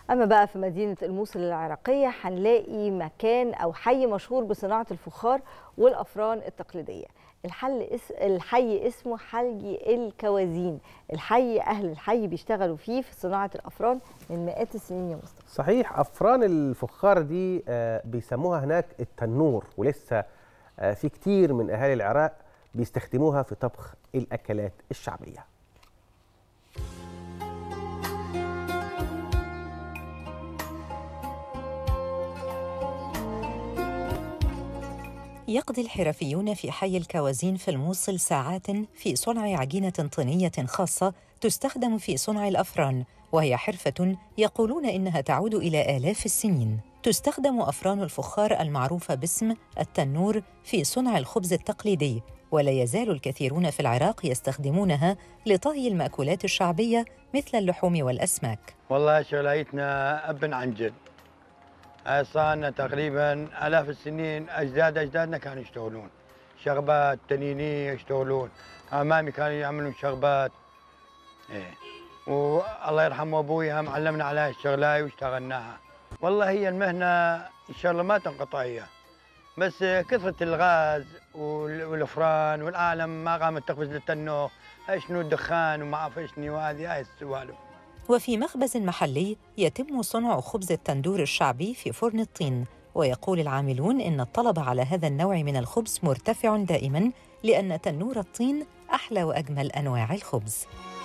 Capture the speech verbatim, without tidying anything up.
أما بقى في مدينة الموصل العراقية هنلاقي مكان أو حي مشهور بصناعة الفخار والأفران التقليدية. الحل اس... الحي اسمه حي الكوازين. الحي أهل الحي بيشتغلوا فيه في صناعة الأفران من مئات السنين يا مصطفى. صحيح، أفران الفخار دي بيسموها هناك التنور، ولسه في كتير من أهالي العراق بيستخدموها في طبخ الأكلات الشعبية. يقضي الحرفيون في حي الكوازين في الموصل ساعات في صنع عجينة طينية خاصة تستخدم في صنع الأفران، وهي حرفة يقولون إنها تعود إلى آلاف السنين. تستخدم أفران الفخار المعروفة باسم التنور في صنع الخبز التقليدي، ولا يزال الكثيرون في العراق يستخدمونها لطهي المأكولات الشعبية مثل اللحوم والأسماك. والله شغلايتنا أب عن جد، صارنا تقريبا آلاف السنين، أجداد أجدادنا كانوا يشتغلون شغبات تنينية، يشتغلون أمامي كانوا يعملون شغبات. إيه، والله يرحمه أبوي هم علمنا على الشغلاي واشتغلناها. والله هي المهنة إن شاء الله ما تنقطع إياها، بس كثرة الغاز والأفران والعالم ما قامت تقفز للتنور، شنو الدخان وما أعرف شنو، وهذه هاي السوالف. وفي مخبز محلي يتم صنع خبز التندور الشعبي في فرن الطين، ويقول العاملون إن الطلب على هذا النوع من الخبز مرتفع دائماً، لأن تنور الطين أحلى وأجمل أنواع الخبز.